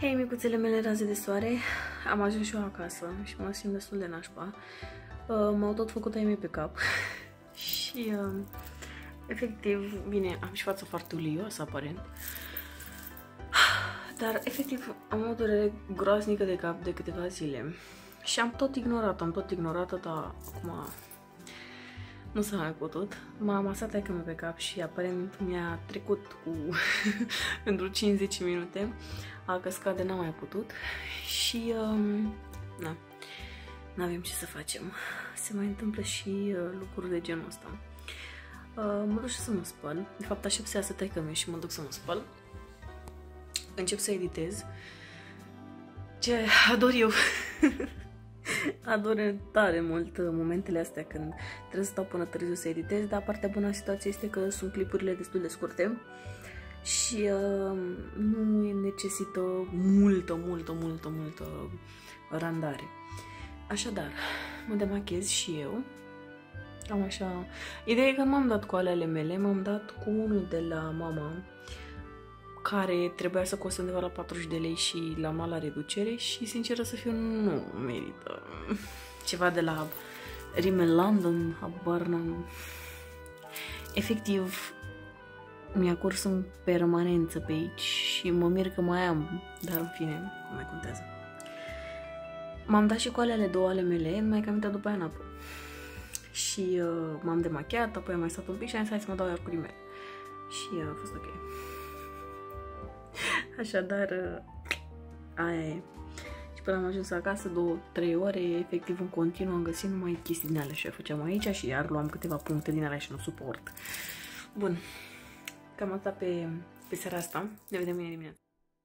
Hei, micuțele mele raze de soare, am ajuns și eu acasă și mă simt destul de nașpa. M-au tot făcut ai mei pe cap și efectiv, bine, am și fața foarte ulioasă aparent, dar efectiv am o durere groaznică de cap de câteva zile și am tot ignorat-o, dar acum nu s-a mai putut. M-a amasat aică pe cap și aparent mi-a trecut cu pentru 5-10 minute. A căscat de n-am mai putut și na, n-avem ce să facem. Se mai întâmplă și lucruri de genul ăsta. Mă duc și să mă spăl. De fapt aștept să iasă taică-miu și mă duc să mă spăl. Încep să editez. Ce ador eu! Ador tare mult momentele astea când trebuie să stau până târziu să editez, dar partea bună a situației este că sunt clipurile destul de scurte și nu necesită multă randare. Așadar, mă demachez și eu. Am așa... Ideea e că m-am dat cu alele mele, m-am dat cu unul de la mama, care trebuia să costă undeva la 40 de lei și l-am luat la reducere și, sinceră să fiu, nu merită. Ceva de la Rimmel London, habar n-am. Efectiv, mi-a curs în permanență pe aici și mă mir că mai am, dar în fine, nu mai contează. M-am dat și cu alele două ale mele, numai că am intrat după aia înapoi. Și m-am demachiat, apoi am mai stat un pic și am zis hai să mă dau iar cu rimel. Și a fost ok. Așadar, aia e. Și până am ajuns acasă, 2-3 ore, efectiv în continuu am găsit numai chestii din alea și le făceam aici și iar luam câteva puncte din alea și nu suport. Bun, cam asta pe seara asta. Ne vedem mâine dimineață.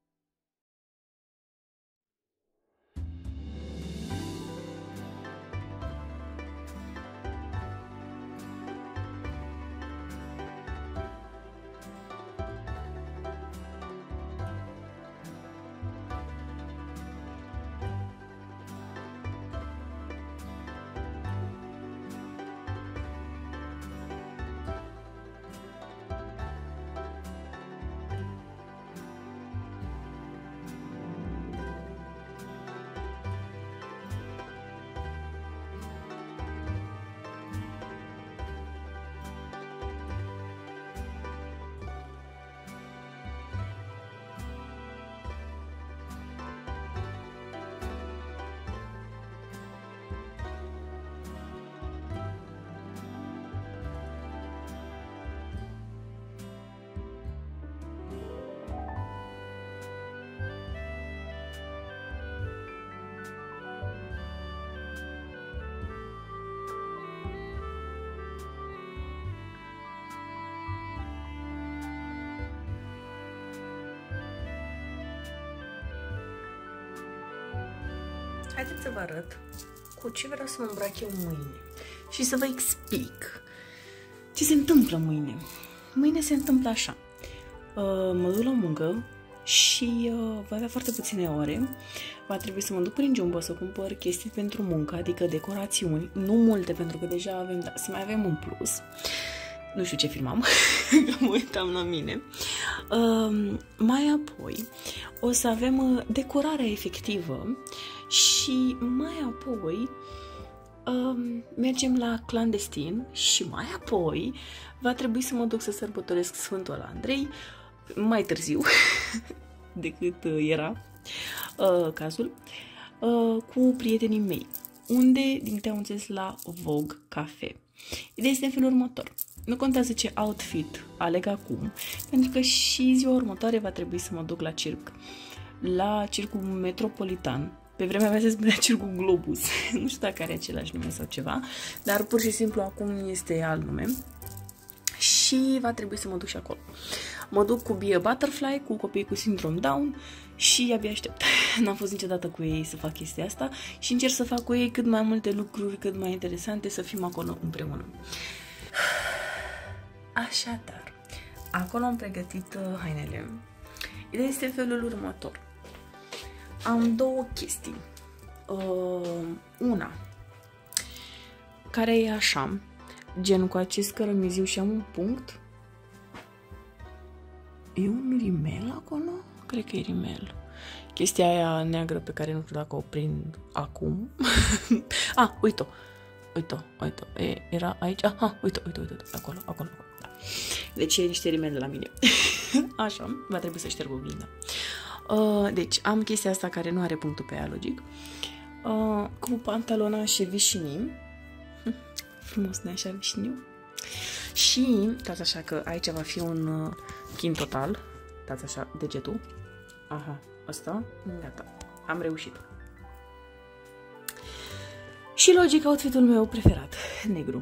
Haideți să vă arăt cu ce vreau să mă îmbrac eu mâine și să vă explic ce se întâmplă mâine. Mâine se întâmplă așa. Mă duc la muncă și voi avea foarte puține ore. Va trebui să mă duc prin Jumbo să cumpăr chestii pentru muncă, adică decorațiuni. Nu multe, pentru că deja avem, dar să mai avem un plus. Nu știu ce filmam, că mă uitam la mine. Mai apoi o să avem decorarea efectivă și mai apoi mergem la clandestin și mai apoi va trebui să mă duc să sărbătoresc Sfântul Andrei mai târziu decât era cazul cu prietenii mei, unde, din câte am înțeles, la Vogue Cafe. Ideea este în felul următor. Nu contează ce outfit aleg acum, pentru că și ziua următoare va trebui să mă duc la Circul Metropolitan. Pe vremea mea se spunea Circul Globus. Nu știu dacă are același nume sau ceva, dar pur și simplu acum este alt nume. Și va trebui să mă duc și acolo. Mă duc cu Be a Butterfly, cu copii cu sindrom Down și abia aștept. N-am fost niciodată cu ei să fac chestia asta și încerc să fac cu ei cât mai multe lucruri, cât mai interesante, să fim acolo împreună. Așadar, acolo am pregătit hainele. Ideea este felul următor. Am două chestii. Una care e așa, gen cu acest cărămiziu și am un punct. E un rimel acolo? Cred că e rimel. chestia aia neagră pe care nu știu dacă o prind acum. Uite-o. Era aici. Uite, acolo. Da. Deci e niște rimeni de la mine. Așa, va trebui să șterg oglinda. Deci am chestia asta care nu are punctul pe ea, logic. Cu pantalonașe vișinii. Frumos, nu așa, vișiniu. Și, dați așa că aici va fi un chin total. Dați așa degetul. Aha, ăsta. Gata, am reușit. Și logic, outfitul meu preferat, negru.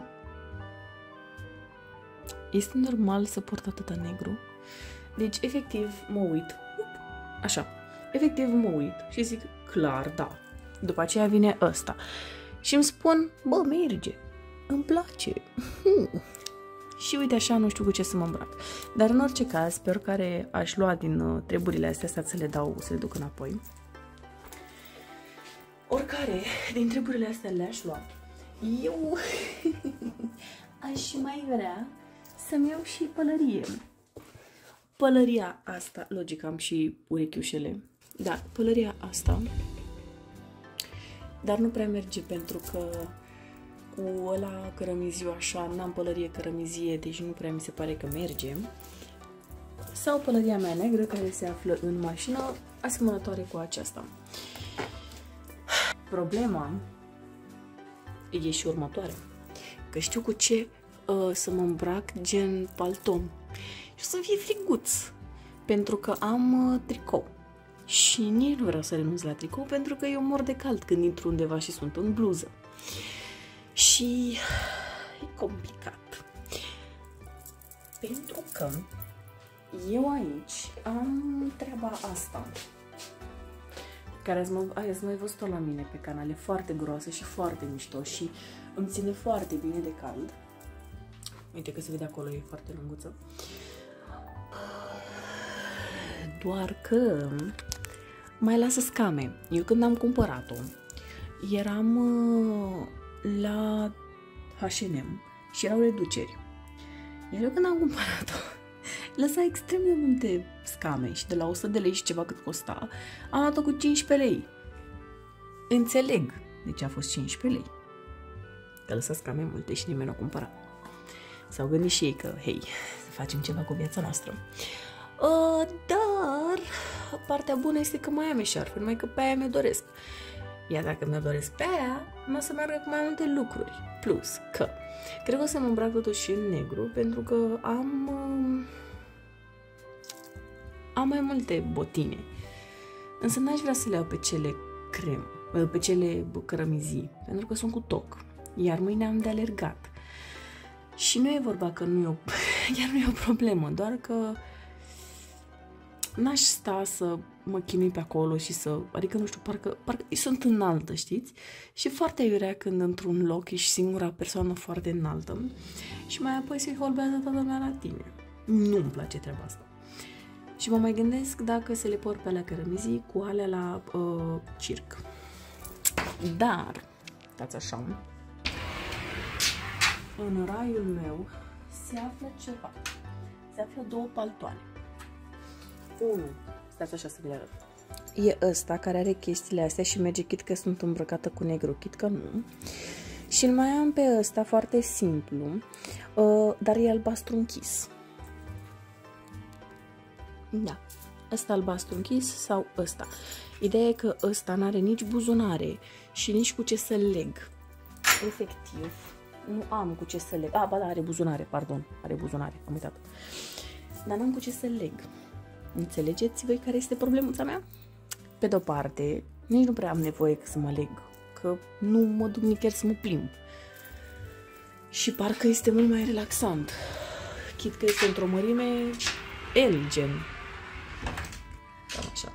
Este normal să port atâta negru? Deci, efectiv, mă uit. Așa. Efectiv, mă uit și zic, clar, da. După aceea vine ăsta. Și îmi spun, bă, merge. Îmi place. Și uite așa, nu știu cu ce să mă îmbrac. Dar în orice caz, pe oricare aș lua din treburile astea, să le duc înapoi. Oricare din treburile astea le-aș lua. Eu aș mai vrea să-mi iau și pălărie. Pălăria asta, logic, am și urechiușele. Da, pălăria asta. Dar nu prea merge pentru că cu ăla cărămiziu așa, n-am pălărie cărămizie, deci nu prea mi se pare că merge. Sau pălăria mea neagră care se află în mașină, asemănătoare cu aceasta. Problema e și următoarea. Că știu cu ce să mă îmbrac gen palton. Și o să fie friguț. Pentru că am tricou. Și nici nu vreau să renunț la tricou pentru că eu mor de cald când intru undeva și sunt în bluză. Și e complicat. Pentru că eu aici am treaba asta. Care ați mai văzut-o la mine pe canal. E foarte groasă și foarte mișto și îmi ține foarte bine de cald. Uite că se vede acolo, e foarte lunguță. Doar că mai lasă scame. Eu când am cumpărat-o, eram la H&M și erau reduceri. Iar eu când am cumpărat-o, lăsa extrem de multe scame și de la 100 de lei și ceva cât costa, am luat-o cu 15 lei. Înțeleg de ce a fost 15 lei. Că lăsa scame multe și nimeni nu o cumpăra. S-au gândit și ei că, hei, să facem ceva cu viața noastră. Dar partea bună este că mai am eșarfă, numai că pe aia mi-o doresc. Iar dacă mi-o doresc pe aia, mă să meargă cu mai multe lucruri. Plus că cred că o să mă îmbrac totuși în negru, pentru că am mai multe botine. Însă n-aș vrea să le iau pe cele pe cele cărămizii, pentru că sunt cu toc. Iar mâine am de alergat. Și nu e vorba că chiar nu e o problemă, doar că n-aș sta să mă chinui pe acolo și adică nu știu, parcă sunt înaltă, știți? Și foarte aiurea când într-un loc ești singura persoană foarte înaltă și mai apoi se holbează toată lumea la tine. Nu-mi place treaba asta. Și mă mai gândesc dacă să le port pe alea cărămizii cu alea la circ. Dar, dați așa, în raiul meu se află ceva. Se află două paltoane. Unul, stați așa să vi le arăt. E ăsta care are chestiile astea și merge chit că sunt îmbrăcată cu negru, chit că nu. Și îl mai am pe ăsta foarte simplu, dar e albastru închis. Da, ăsta albastru închis sau ăsta. Ideea e că ăsta n-are nici buzunare și nici cu ce să leg. Efectiv, nu am cu ce să leg. Ba da, are buzunare, pardon, are buzunare, am uitat. Dar n-am cu ce să leg. Înțelegeți voi care este problema mea? Pe de-o parte, nici nu prea am nevoie să mă leg, că nu mă duc nicăieri să mă plimb. Și parcă este mult mai relaxant. Chit că este într-o mărime L, gen. Cam așa.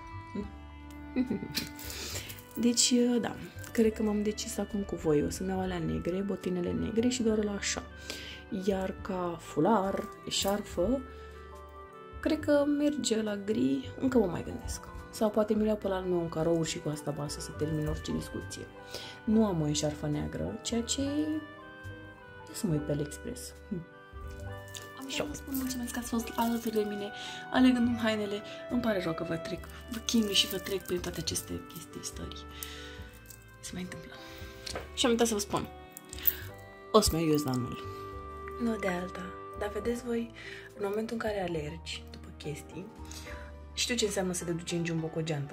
Deci, da, cred că m-am decis acum cu voi. O să-mi iau alea negre, botinele negre și doar la așa. Iar ca fular, eșarfă, cred că merge la gri, încă mă mai gândesc. Sau poate mi-l iau pe la meu în carouri și cu asta basă să termin orice discuție. Nu am o eșarfă neagră, ceea ce... Ia să mă uit pe AliExpress. Am Vă mulțumesc că ați fost alături de mine, alegându-mi hainele. Îmi pare rău că vă chinui și vă trec prin toate aceste chestii, istorii. Se mai întâmplă. Și am uitat să vă spun. O să mai ies la anul. Nu de alta. Dar vedeți voi, în momentul în care alergi după chestii, știu ce înseamnă să te duci în jumbo cu o geantă.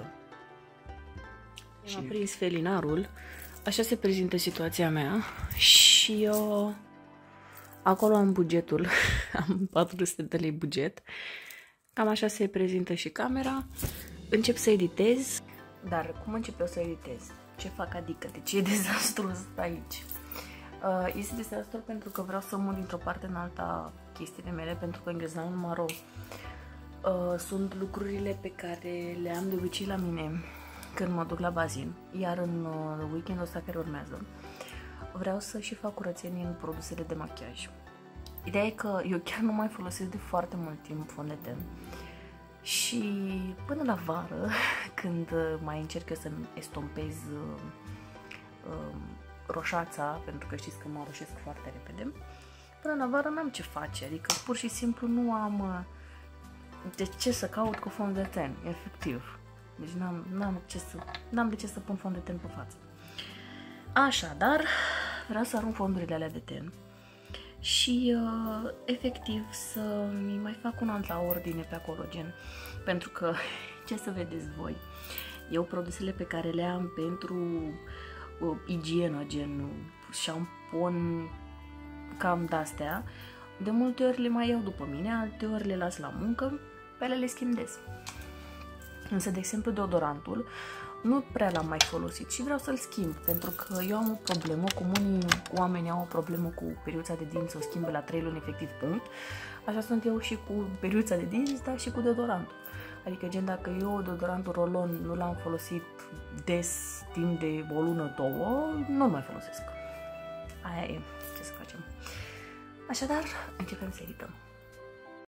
Am prins felinarul. Așa se prezintă situația mea. Și eu... Acolo am bugetul. Am 400 de lei buget. Cam așa se prezintă și camera. Încep să editez. Dar cum încep eu să editez? Ce fac adică? De ce e dezastrul ăsta aici? Este dezastru pentru că vreau să mut dintr-o parte în alta chestiile mele, pentru că în Gheznanul Maro sunt lucrurile pe care le am de obicei la mine când mă duc la bazin, iar în weekendul ăsta care urmează vreau să și fac curățenie în produsele de machiaj. Ideea e că eu chiar nu mai folosesc de foarte mult timp fond de ten și până la vară, când mai încerc eu să-mi estompez roșața, pentru că știți că mă roșesc foarte repede, până la vară n-am ce face, adică pur și simplu nu am de ce să caut cu fond de ten, efectiv. Deci n-am de ce să pun fond de ten pe față. Așadar, vreau să arunc fondurile alea de ten și efectiv să-mi mai fac un alt la ordine pe acolo, gen, pentru că, ce să vedeți voi, eu produsele pe care le am pentru igienă, gen șampon, cam de-astea, de multe ori le mai iau după mine, alte ori le las la muncă, pe ele le schimbez. Însă, de exemplu, deodorantul nu prea l-am mai folosit și vreau să-l schimb, pentru că eu am o problemă, cum unii oameni au o problemă cu periuța de dinți, o schimb la 3 luni, efectiv, punct. Așa sunt eu și cu periuța de dinți, dar și cu deodorantul. Adică, gen, dacă eu deodorantul rolon nu l-am folosit des, timp de o lună, două, nu-l mai folosesc. Aia e, ce să facem. Așadar, începem să edităm.